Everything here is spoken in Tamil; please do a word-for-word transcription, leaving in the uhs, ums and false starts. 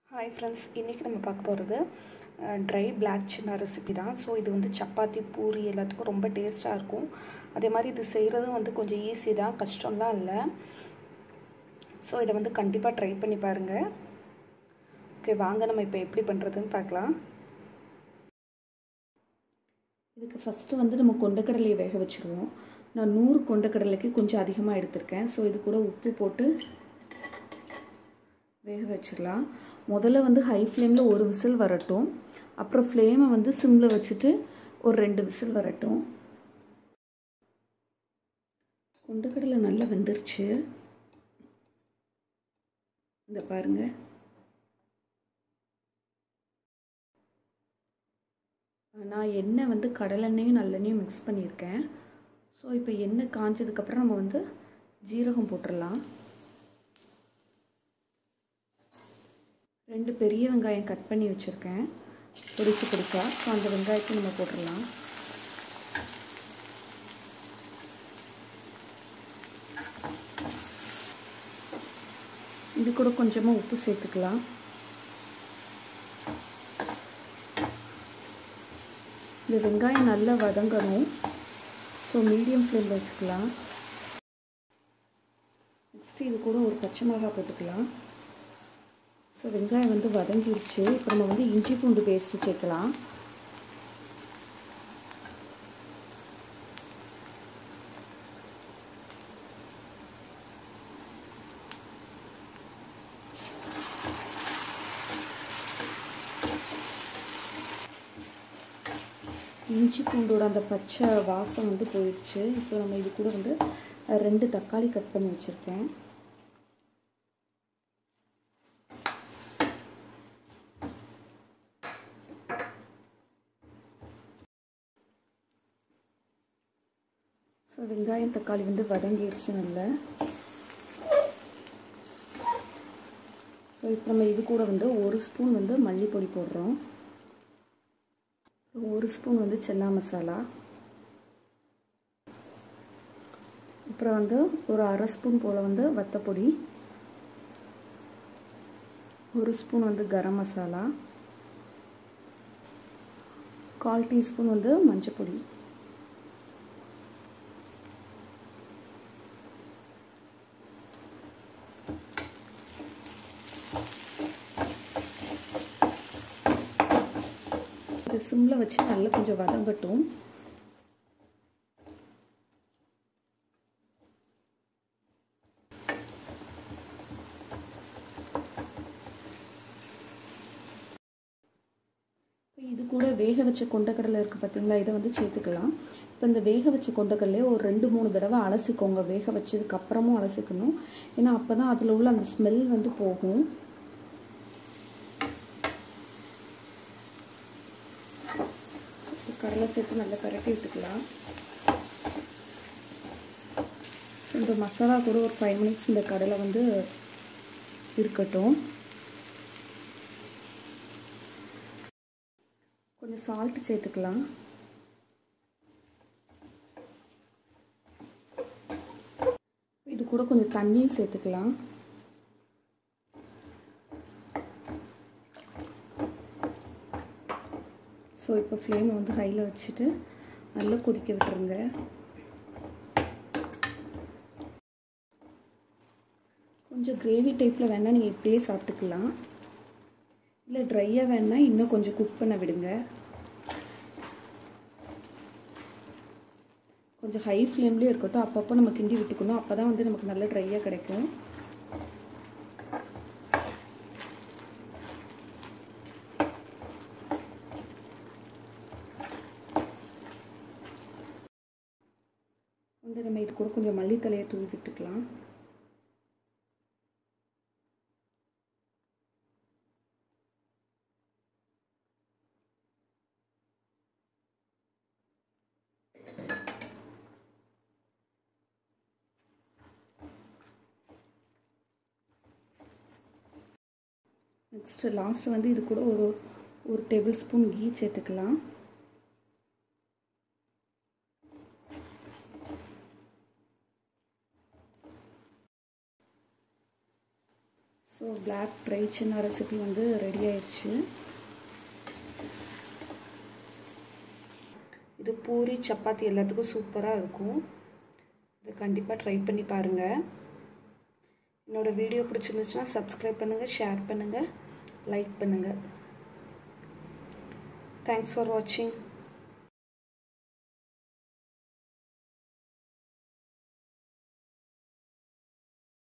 ஹாய் ஃப்ரெண்ட்ஸ், இன்றைக்கி நம்ம பார்க்க போகிறது ட்ரை பிளாக் சன்னா ரெசிபி தான். ஸோ இது வந்து சப்பாத்தி, பூரி எல்லாத்துக்கும் ரொம்ப டேஸ்ட்டாக இருக்கும். அதே மாதிரி இது செய்கிறதும் வந்து கொஞ்சம் ஈஸி தான், கஷ்டம்லாம் இல்லை. ஸோ இதை வந்து கண்டிப்பாக ட்ரை பண்ணி பாருங்கள். ஓகே, வாங்க நம்ம இப்போ எப்படி பண்ணுறதுன்னு பார்க்கலாம். இதுக்கு ஃபஸ்ட்டு வந்து நம்ம கொண்டக்கடலையை வேக வச்சுருவோம். நான் நூறு கொண்டக்கடலைக்கு கொஞ்சம் அதிகமாக எடுத்திருக்கேன். ஸோ இது கூட உப்பு போட்டு வேக வச்சிடலாம். முதல்ல வந்து ஹை ஃப்ளேமில் ஒரு விசில் வரட்டும். அப்புறம் ஃப்ளேமை வந்து சிம்மில் வச்சுட்டு ஒரு ரெண்டு விசில் வரட்டும். கொண்டக்கடலை நல்லா வெந்துருச்சு. இந்த பாருங்கள், நான் எண்ணெய் வந்து கடலெண்ணெயும் நல்லெண்ணெயும் மிக்ஸ் பண்ணியிருக்கேன். ஸோ இப்போ எண்ணெய் காஞ்சதுக்கப்புறம் நம்ம வந்து ஜீரகம் போட்டுடலாம். ரெண்டு பெரிய வெங்காயம் கட் பண்ணி வச்சுருக்கேன், பொடிசு பொடிசா. ஸோ அந்த வெங்காயத்தை நம்ம போட்டுடலாம். இது கூட கொஞ்சமாக உப்பு சேர்த்துக்கலாம். இந்த வெங்காயம் நல்லா வதங்கணும். ஸோ மீடியம் ஃப்ளேமில் வச்சுக்கலாம். நெக்ஸ்ட்டு இது கூட ஒரு பச்சை மிளகாய் போட்டுக்கலாம். ஸோ வெங்காயம் வந்து வதங்கிடுச்சு. இப்போ நம்ம வந்து இஞ்சி பூண்டு பேஸ்ட்டு சேர்க்கலாம். இஞ்சி பூண்டோட அந்த பச்சை வாசம் வந்து போயிடுச்சு. இப்போ நம்ம இது கூட வந்து ரெண்டு தக்காளி கட் பண்ணி வச்சுருக்கேன். ஸோ வெங்காயம் தக்காளி வந்து வதங்கிடுச்சு நல்லா. ஸோ இப்போ நம்ம இது கூட வந்து ஒரு ஸ்பூன் வந்து மல்லிப்பொடி போடுறோம். ஒரு ஸ்பூன் வந்து சன்னா மசாலா, அப்புறம் வந்து ஒரு அரை ஸ்பூன் போல் வந்து வத்தப்பொடி, ஒரு ஸ்பூன் வந்து கரம் மசாலா, கால் டீஸ்பூன் வந்து மஞ்சப்பொடி. இதை சிம்மில் வச்சு நல்லா கொஞ்சம் வதங்கட்டும். இது கூட வேக வச்ச கொண்டக்கடலை இருக்குது பார்த்தீங்களா, இதை வந்து சேர்த்துக்கலாம். இப்போ இந்த வேக வச்ச கொண்டக்கடலையே ஒரு ரெண்டு மூணு தடவை அலசிக்கோங்க. வேக வச்சதுக்கப்புறமும் அலசிக்கணும். ஏன்னா அப்போ தான் அதில் உள்ள அந்த ஸ்மெல் வந்து போகும். கடலை சேர்த்து நல்லா பரட்டி விட்டுக்கலாம். இந்த மசாலா கூட ஒரு ஃபைவ் மினிட்ஸ் இந்த கடலை வந்து இருக்கட்டும். கொஞ்சம் சால்ட்டு சேர்த்துக்கலாம். இது கூட கொஞ்சம் தண்ணியும் சேர்த்துக்கலாம். ஸோ இப்போ ஃப்ளேமை வந்து ஹையில் வச்சுட்டு நல்லா கொதிக்க விட்டுருங்க. கொஞ்சம் கிரேவி டைப்பில் வேணால் நீங்கள் இப்படியே சாப்பிட்டுக்கலாம். இல்லை ட்ரையாக வேணால் இன்னும் கொஞ்சம் குக் பண்ண விடுங்க. கொஞ்சம் ஹை ஃப்ளேம்லேயே இருக்கட்டும். அப்பப்போ நம்ம கிண்டி விட்டுக்கணும். அப்போ தான் வந்து நமக்கு நல்ல ட்ரையாக கிடைக்கும். வந்து நம்ம இது கூட கொஞ்சம் மல்லித்தலையை தூவி விட்டுக்கலாம். நெக்ஸ்ட்டு லாஸ்ட்டு வந்து இது கூட ஒரு ஒரு டேபிள் ஸ்பூன் கீ சேர்த்துக்கலாம். So black dry chana recipe வந்து ரெடி ஆயிடுச்சு. இது பூரி சப்பாத்தி எல்லாத்துக்கும் சூப்பராக இருக்கும். இது கண்டிப்பாக ட்ரை பண்ணி பாருங்கள். என்னோடய வீடியோ பிடிச்சிருந்துச்சுன்னா சப்ஸ்கிரைப் பண்ணுங்கள், ஷேர் பண்ணுங்கள், லைக் பண்ணுங்கள். தேங்க்ஸ் ஃபார் வாட்சிங்.